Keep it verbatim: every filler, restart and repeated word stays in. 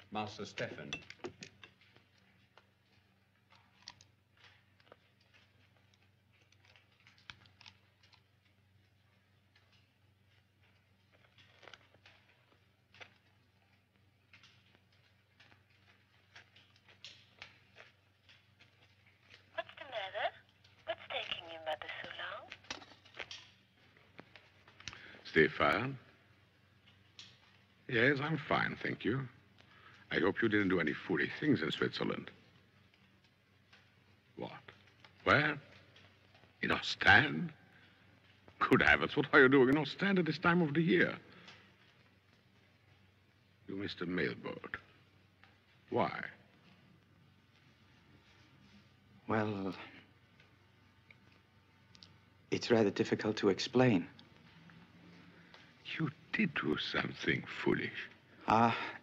Master Stefan. What's the matter? What's taking your mother so long? Stefan? Yes, I'm fine, thank you. I hope you didn't do any foolish things in Switzerland. What? Where? In Ostend? Good heavens, what are you doing in Ostend at this time of the year? You missed a mailboat. Why? Well, it's rather difficult to explain. You did do something foolish. Ah,